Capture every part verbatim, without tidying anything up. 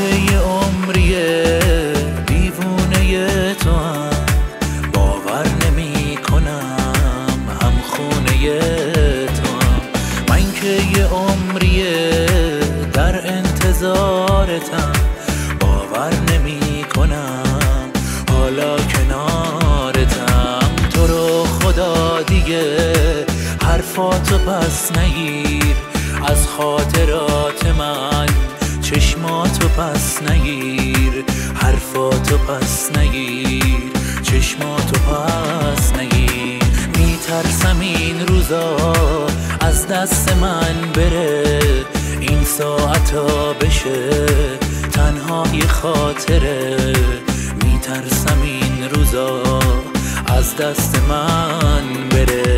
یه عمریه دیوونه تو هم، باور نمی کنم هم خونه تو هم. من که یه عمریه در انتظارتم، باور نمی کنم حالا کنارتم. تو رو خدا دیگه حرفاتو پس نگیر، از خاطرات من چشماتو پس نگیر، حرفاتو پس نگیر، چشماتو پس نگیر. میترسم این روزا از دست من بره، این ساعتا بشه تنهای خاطره. میترسم این روزا از دست من بره.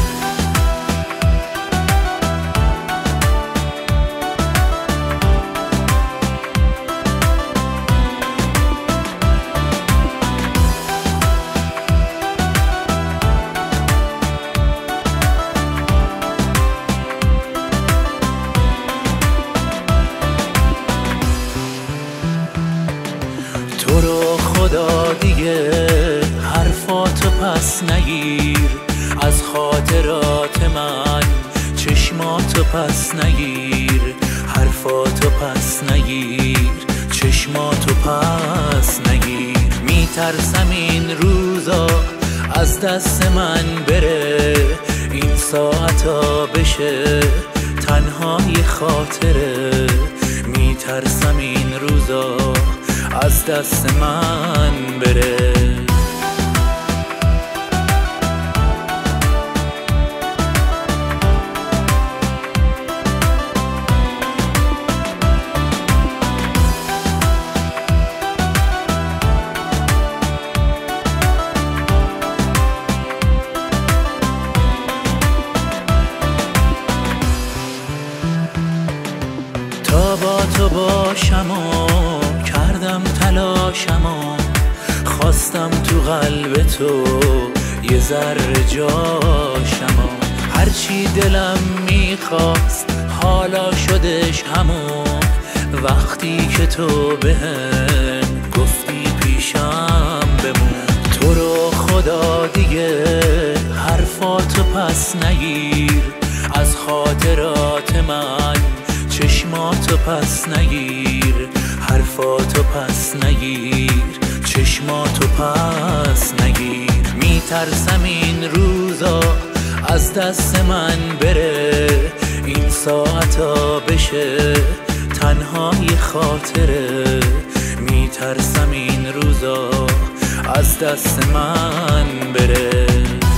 تو رو خدا دیگه حرفاتو پس نگیر، از خاطرات من چشماتو پس نگیر، حرفاتو پس نگیر، چشماتو پس نگیر. میترسم این روزا از دست من بره، این ساعتا بشه تنهای خاطره. میترسم این روزا از دست من بره. تا با تو باشم و کردم تلاشم و خواستم تو قلب تو یه ذره جاشم و هرچی دلم میخواست حالا شدش همون وقتی که تو بهم گفتی پیشم بمون. تو رو خدا دیگه حرفاتو پس نگیر، از خاطرات من چشماتو پس نگیر، حرفاتو پس نگیر، چشماتو پس نگیر. میترسم این روزا از دست من بره، این ساعتا بشه تنهای خاطره. میترسم این روزا از دست من بره.